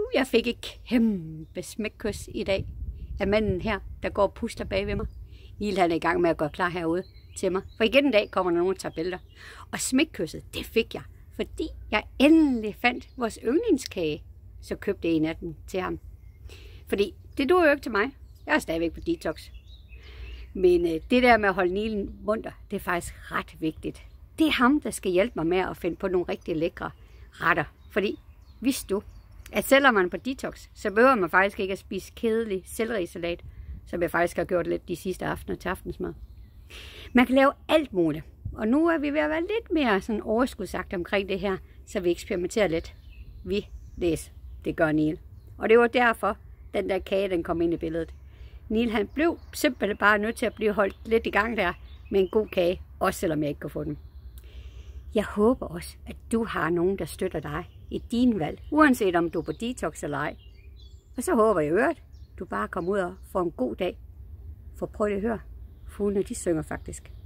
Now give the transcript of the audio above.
Jeg fik et kæmpe smækkys i dag af manden her, der går og puster bag ved mig. Niel han er i gang med at gå klar herude til mig. For igen en dag kommer der nogen og tager billeder. Og smækkysset, det fik jeg, fordi jeg endelig fandt vores yndlingskage. Så købte jeg en af dem til ham. Fordi det duer jo ikke til mig. Jeg er stadigvæk på detox. Men det der med at holde Niel munter, det er faktisk ret vigtigt. Det er ham, der skal hjælpe mig med at finde på nogle rigtig lækre retter. Fordi vidste du, at selvom man er på detox, så behøver man faktisk ikke at spise kedelig sellerisalat, som jeg faktisk har gjort lidt de sidste aftener til aftensmad. Man kan lave alt muligt. Og nu er vi ved at være lidt mere sådan overskudsagt omkring det her, så vi eksperimenterer lidt. Vi læser. Det gør Niel. Og det var derfor, den der kage, den kom ind i billedet. Niel, han blev simpelthen bare nødt til at blive holdt lidt i gang der med en god kage, også selvom jeg ikke kunne få den. Jeg håber også, at du har nogen, der støtter dig i din valg, uanset om du er på detox eller ej. Og så håber jeg at du bare kommer ud og får en god dag. For prøv at høre, fuglene de synger faktisk.